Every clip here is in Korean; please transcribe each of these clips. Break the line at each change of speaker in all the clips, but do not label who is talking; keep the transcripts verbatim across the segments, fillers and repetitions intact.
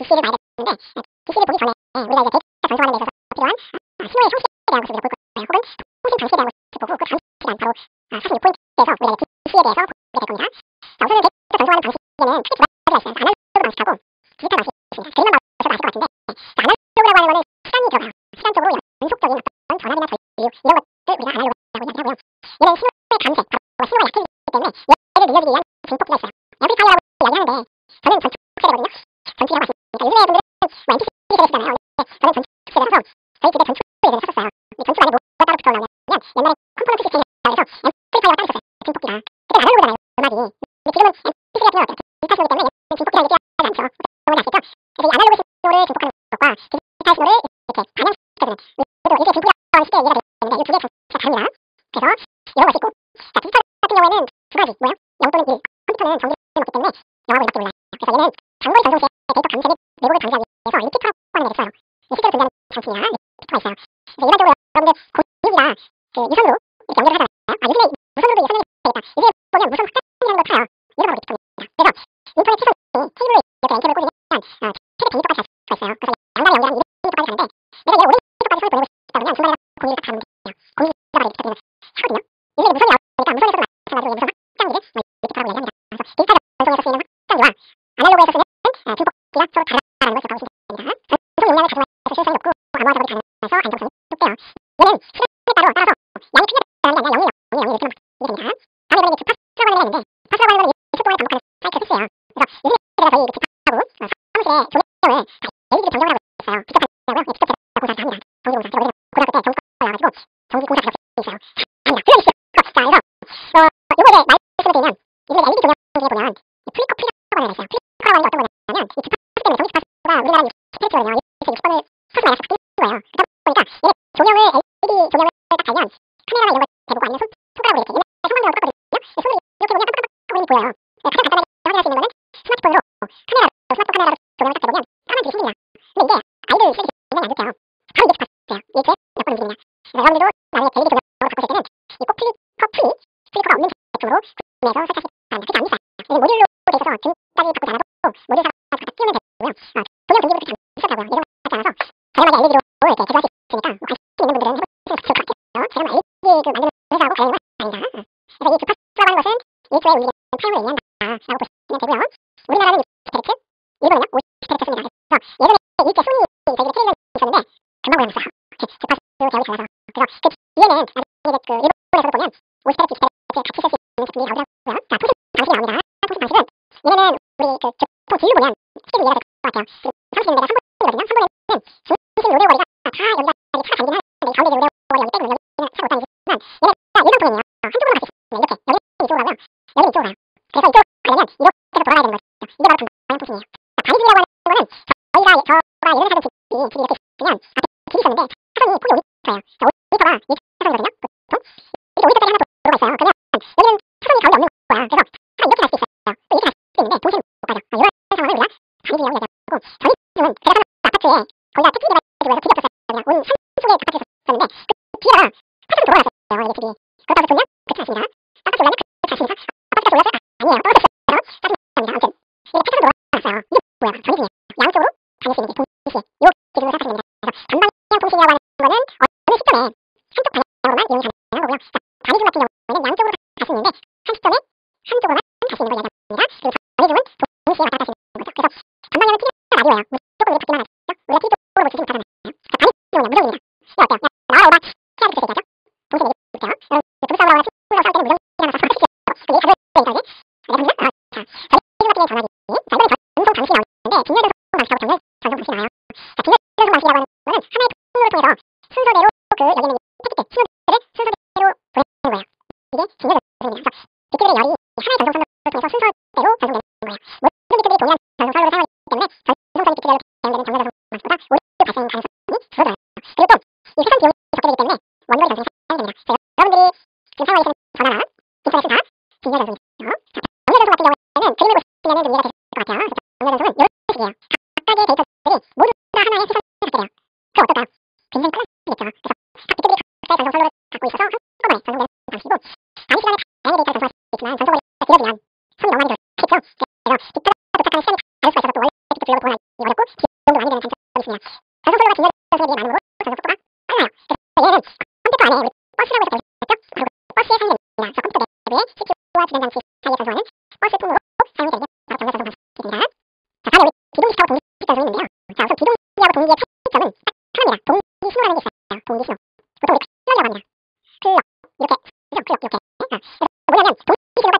디씨를 봐야 되는데 디씨를 보기 전에 우리가 이제 데이터 전송하는 데 있어서 필요한 아, 신호의 형식에 대한 것을 우리가 볼 거예요. 혹은 통신 방식에 대한 것을 보고 그 방식이란 바로 아, 사십육 포인트에서 우리가 이제 디씨에 대해서 보게 될 겁니다. 자, 우선은 데이터 전송하는 방식에는 크게 두 가지가 있어요. 아날로그 방식하고 디지털 방식이 있습니다. 그림만 봐서도 아실 것 같은데 자, 아날로그라고 하는 거는 시간이 들어가요. 시간적으로 연속적인 어떤 전압이나 전류 이런 것들 우리가 아날로그라고 이야기하고요. 얘는 신호의 감색, 바로 신호가 약해지기 때문에 얘를 늘려주기 위한 증폭기가 있어요. 앰플리파이어라고 이야기하는데 저는 전축 세대거든요. 전축이라고 하시니까 요즘에 분들은 뭐 엠피쓰리 세대시잖아요. 근데 저는 전축 세대라서 저희 집에 전축 예전에 샀었어요. 근데 전축 안에 뭐가 따로 붙어 나오냐면 옛날에 컴포넌트 시스템이라고 해서 앰플리파이어가 따로 있었어요. 증폭기가. 그때 아날로그잖아요. 음악이. 근데 지금은 엠피쓰리가 필요 없죠. 디지털 신호기 때문에 증폭기라는 게 필요하지 않죠. 여러분 아시겠죠? 그래서 이 아날로그 신호를 증폭하는 것과 디지털 신호를 이렇게 반영시켜주는 그래도 이게 증폭이라는 시대에 이해가 되는데 이 두 개의 방식이 다릅니다. 그래서 이런 것이 있고 자, 디지털 같은 경우에는 두 가지 뭐예요? 영 또는 일. 컴퓨터는 전기를 먹기 때문에 영하고 일밖에 몰라요. 그래서 얘는 장거리 전송 시에 데이터 감색 및 왜곡을 방지하기 위해서 리피터라고 하는 게 있어요. 실제로 존재하는 장치냐 리피터가 있어요. 그래서 일반적으로 여러분들 고육이나 그 유선으로 이렇게 연결을 하잖아요. 아, 요즘에 무선으로도 연결이 되겠다. 요즘에 보면 무선 확장이라는 걸 팔아요. 이런 바로 리피터입니다. 그래서 인터넷 최선이 케이블로 이렇게 앵커를 꽂으면 어, 최대 백 미터까지 갈 수가 있어요. 그래서 양날에 연결하면 이백 미터까지 가는데 내가 얘 오백 미터까지 선을 보내고 싶다 그러면 중간에 공유를 딱 가면 돼요. 공유가 바로 리피터 하거든요. 요즘에 무선이 나오니까 무선에서도 마찬가지로 무선 확장기를 리피터라고 얘기합니다. 그래서 디지털 전송에서 쓰이는 확장기와 아날로그에서 쓰는 아, 증폭기가 서로 다르다는 걸 기억하고 있으면 됩니다. 전송 용량을 가져가서 실성이 높고 암호화 작업이 가능해서 안정성이 높대요. 얘는 시간에 따라 따라서 양이 크게 다르는 게 아니라 영이 영이 영이 이렇게 이게 됩니다. 다음에 이번에 주파수라고 하는 게 있는데 주파수라고 하는 거는 일 초 동안에 반복하는 사이클 필수예요. 그래서 요즘에 제가 저희 주파수하고 사무실에 조명을 다 엘이디로 변경을 하고 있어요. 직접 하냐고요? 네, 직접 제가 공사를 합니다. 전기공사. 제가 왜냐면 고등학교 때 전기과 나와가지고 전기공사 자격증이 있어요. 아니다. 그런 있어요. 자, 그래서 어, 요거 이제 말씀을 드리면 요즘에 엘이디 조명 중에 보면 플리커플이라고 하는 게 있어요. 플리커라고 하는 게 어떤 거냐면 이 주파수 때문에 전기 주파수가 우리나라 육십 헤르츠거든요. 육십 번을 플러스 마이너스 바뀌는 거예요. 그러다 보니까 얘 조명을 엘이디 조명을 딱 달면 카메라나 이런 걸 대보고 아니면 손, 손가락으로 이렇게 옛날에 형광등으로 떴거든요. 손을 이렇게 보면 깜빡깜빡 거리는 보여요. 네, 가장 간단하게 확인할 수 있는 거는 스마트폰으로 카메라로 스마트폰 카메라로 조명을 딱 대보면 까만색이 생깁니다. 근데 이게 아이들 시력이 굉장히 안 좋대요. 바로 이게 주파수예요. 이게 몇 번 움직이냐. 그래서 여러분들도 나중에 엘이디 조명으로 바꾸실 때는 이 꼭 플리커 프리 스피커가 없는 제품으로 구매해서 설치하시기 바랍니다. 그게 안 비싸요. 이게 모듈로 돼 있어서 등까지 바꾸지 않아도 모듈 사서 갖다 끼우면 되고요. 아, 조명 등급이 그렇게 안 비싸더라고요. 예전 같지 않아서 저렴하게 엘이디로 이렇게 개조할 수 있으니까 뭐 관심 있는 분들은 해보시면 좋을 것 같아요. 제가 뭐 엘이디 그 만드는 회사하고 관련된 건 아닙니다. 그래서 이 주파수라고 하는 것은 일 초에 움직이는 타임을 의미한다라고 보시면 되고요. 우리나라는 육십 헤르츠, 일본은요 오십 헤르츠 씁니다. 그래서 예전에 이때 소니 저희들이 텔레비전 있었는데 금방 고장났어요. 주파수 대응이 달라서. 그래서 그 뒤에는 나중에 그 일본에서도 보면 오십 헤르츠, 이십 헤르츠 같이 쓸 수 있는 제품이 나오더라고요. 자, 통신 방식이 나옵니다. 통신 방식은 얘네는 우리 그 보통 진로 보면 쉽게 이해가 될 것 같아요. 그 삼십 인대가 삼 번이거든요. 삼 번에는 중심 요대거리가 다 여기까지 차가 담긴 하는데 가운데 요대거리 여기 빼고 여기는 차가 못 다니지만 얘는 다 일반통행이에요. 한쪽으로 갈 수 있어요. 이렇게 여기는 이쪽으로 가고요. 여기는 이쪽으로 가요. 그래서 이쪽으로 가려면 이렇게 해서 돌아가야 되는 거죠. 이게 바로 방향 통신이에요. 자, 바리즘이라고 하는 거는 저희가 저가 예전에 사던 집이 집이 이렇게 있으면 앞에 길이 있었는데 차선이 폭이 오 미터예요. 자, 오 미터가 일 차선이거든요. 보통 이렇게 오 미터짜리 하나 도로가 있어요. 그러면 여기는 차선이 가운데 없는 거야. 그래서 차가 이렇게 갈 수 있어요. 또 이렇게 갈 수 있는데 동시에 못 가죠. 아, 이런 상황을 우리가 바리즘이라고 얘기하고 전이즘은 제가 사는 아파트에 거기다 택시 개발해주고 해서 길이 없었어요. 그냥 온 산속에 아파트에 있었는데 그 뒤에가 화장도 도로가 있었어요. 이게 집이 그렇다고 좋냐? 그렇지 않습니다. 깜짝 놀라면 그렇지 않습니까? 아파트가 졸랐어요? 아, 아니에요. 떨어졌어요. 짜증납니다. 아무튼 이게 파트로 돌아갔어요. 이게 뭐야? 전이즘이에요. 양쪽으로 다닐 수 있는 게 동시에 이 기준으로 생각하시면 됩니다. 그래서 전방향 통신이라고 하는 거는 어느 시점에 한쪽 방향으로만 이용이 가능한 거고요. 자, 바리즘 같은 경우는 양쪽으로 갈 수 있는데 한 시점에 한쪽으로만 갈 수 있는 걸 얘기합니다. 그리고 전이즘은 동시에 왔다 갔다 할 수 있는 거죠. 그래서 전방향은 티비 라디오예요. 무조건 우리 받기만 하죠. 우리가 티비 쪽으로 볼 수 있는 거잖아요. 자, 바리즘은 무정입니다. 이거 어때요? 야, 나와라 오바 피하기 그렇게 얘기하죠. 동시에 얘기해볼게요. 여러분 부부 싸움을 하거나 친구랑 싸울 때는 무정이 하나 사서 하십시오. 그게 자주 얘기하지. 알겠습니다? 아, 자, 바리즘 같은 경우는 전화기. 자, 이번에 전송 방식이 나오는데 뒷면 전송 방식하고 정면 전송 방식이 나와요. 자, 뒷면 전송 방식이라고 하는 거는 하나의 통로를 통해서 순서대로 그 여기 있는 패킷들, 신호들을 순서대로 보내는 거예요. 이게 뒷면 전송입니다. 그래서 빗들의 열이 하나의 전송 선로를 통해서 순서대로 전송되는 거예요. 모든 빗들이 동일한 전송 선로를 사용하기 때문에 전송선이 빗들로 대응되는 정면 전송 방식보다 오류 발생 가능성이 줄어들어요. 그리고 또 이 회선 비용이 적게 되기 때문에 원거리 전송이 사용이 됩니다. 그래서 여러분들이 지금 사용하고 계시는 전화나 인터넷은 다 뒷면 전송이죠. 자, 정면 전송 같은 경우에는 그림을 보시면 좀 이해가 되실 것 같아요. 그래서 정면 전송은 이런 식이에요. 각각의 데이터들이 모두 다 하나의 회선을 갖게 돼요. 그럼 어떨까요? 굉장히 편하시겠죠. 그래서 각 빗들이 각각의 전송 선로를 갖고 있어서 한꺼번에 전송되는 방식이고 단위 시간에 다양한 데이터를 전송할 수 있지만 전송거리가 길어지면 손이 너무 많이 들겠죠. 그래서 빗들에 도착하는 시간이 다를 수가 있어서 또 원래 빗들 불러고 동원하기 어렵고 얘는 컴퓨터 안에 우리 버스라고 해서 배웠죠? 그리고 버스의 상징입니다. 그래서 컴퓨터 내부에 씨피유와 주변 장치 사이에 전송하는 버스 통으로 사용이 되는 바로 전자 전송 방식입니다. 자, 다음에 우리 비동식하고 동기식 전송이 있는데요. 자, 우선 비동기하고 동기의 차이점은 딱 하나입니다. 동기 신호라는 게 있어요. 동기 신호. 보통 우리 클럭이라고 합니다. 클럭 이렇게 그죠? 클럭 이렇게. 자, 그래서 뭐냐면 동기 신호가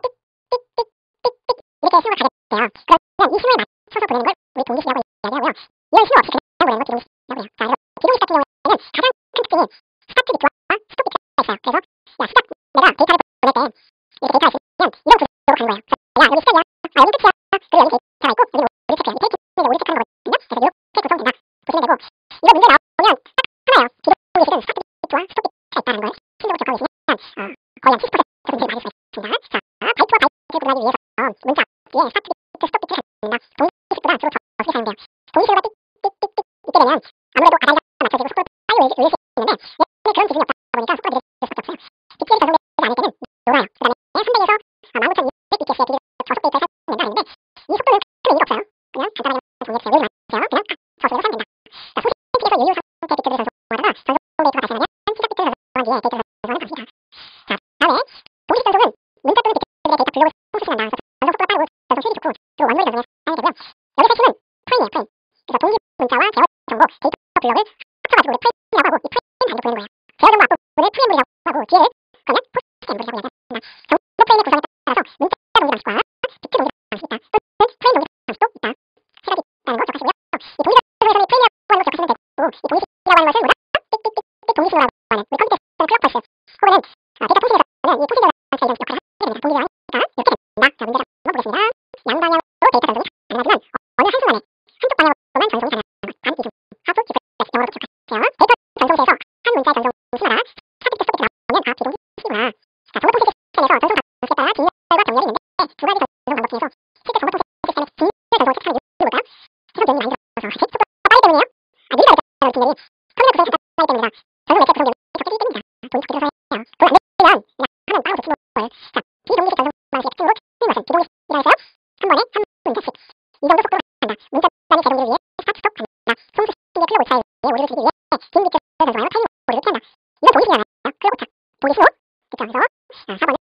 띡띡띡띡 이렇게 신호가 가게 돼요. 그러면 이 신호에 맞춰서 보내는 걸 우리 동기 신호라고 이야기하고요. 이런 신호 없이 그냥 보내는 걸 비동기라고 해요. 자, 그래서 비동식 같은 경우에는 가장 큰 특징이 스타트 비트와 스톱 비트가 있어요. 그래서 야 시작 내가 데이터를 보낼 때 이렇게 데이터가 있으면 이런 구조로 가는 거예요. 그래서 야 여기 시작이야. 아 여기 끝이야. 그리고 여기 데이터가 있고 여기 오류 체크야. 이 테이크는 오류 체크하는 거거든요. 그래서 이렇게 구성된다. 보시면 되고 이거 문제 나오면 딱 하나예요. 비동식은 스타트 비트와 스톱 비트가 있다는 걸 신호로 기억하고 계시면 어, 거의 한 칠십 퍼센트 문제를 맞을 수가 있습니다. 자, 바이트와 바이트를 구분하기 위해서 문자 뒤에 스타트 비트, 스톱 비트가 있습니다. 동기식보다 주로 적게 사용돼요. 동기식보다 띡띡띡띡 있게 되면 아무래도 아다리가 맞춰지고 속도를 빨리 올릴, 올릴 수 있는데 얘는 그런 기준이 없다 보니까 속도가 느릴 수밖에 없어요. 비트셀이 전송되지 않을 때는 노라요. 그 다음에 삼백에서 만 오천이백 비티에스의 비율로 저속 데이터를 사용된다 하는데 이 속도는 큰 의미가 없어요. 그냥 간단하게 동기에 여유를 맞춰요. 그냥 저속으로 사용된다. 자, 소식 비트에서 유효 상태 비트를 전송하다가 전송 데이터가 발생하면 시작 비트를 전송한 뒤에 데이터를 전송하는 방식이다. 자, 다음에 동기식 전송은 문자 또는 비트들의 데이터 블록을 통수신한다. 그래서 전송 속도가 빠르고 전송 효율이 좋고 또 원물의 전송에 사용이 되고요. 여기서 핵심은 프레임이에요. 프레임. 그래서 동기 문자와 제어 정보 데이터 블록을 합쳐가지고 우리 프레임이라고 하고 이 프레임 단위로 보내는 거예요. 제어 정보 앞부분을 프레임이라고 하고 뒤를 그러면 포스트 엠블이라고 이야기합니다. 정보 프레임의 구성에 따라서 문자 동기 방식과 비트 동기 방식이 있다. 또는 프레임 동기 방식도 있다. 세 가지 있다는 거 기억하시고요. 이 동기 전송에서는 프레임이라고 하는 걸 기억하시면 되고 이 동기식이라고 하는 것은 뭐다? 띡띡띡띡 동기신호라고 하는 우리 컴퓨터에서는 클럭 펄스 혹은 어, 데이터 통신에서는 이 통신 전환차 이런 역할을 하게 됩니다. 동기가 하니까 이렇게 된다. 자, 문제를 한번 보겠습니다. 양방향으로 데이터 전송이 가능하지만 어, 어느 한순간에 한쪽 방향으로만 전송이 가능한 것. 반 이중 하프 디플렉스 영어로 기억하세요. 데이터 전송체에서 한 문자의 전송 신호라 스타트 비트 스톱 비트 나오면 다 비동기식이구나. 자, 정보 통신 시스템에서 전송 방식에 따라 진열과 정렬이 있는데 두 가지 전송 방법 중에서 실제 정보 통신 시스템의 진열 전송을 체크하는 이유보다 해석 요인이 많이 들어서 속도가 빠르기 때문이에요. 아, 느리다고 했잖아요. 진열이 터미널 구성이 잠깐 빠르기 때문이다. 전송 매체 구성 요인이 적게 되기 때문이다. 돈이 적게 들어서 해요. 그걸 안 되면 그냥 하면 빵으로 붙이는 걸. 자, 비동기식 전송 방식의 특징으로 틀린 것은 비동기식이라 해서요. 한 번에 한 문자씩 이 정도 속도로 한다. 문자 단위 재정비를 위해 스타트 스톱 한다. 송수 신기의 클럭 오차에 오류를 줄이기 위해 긴 비트를 전송하여 타이밍 오류를 피한다. 이건 동기식이잖아요. 클럭 오차. 동기 신호. 그쵸? 그래서 사 번은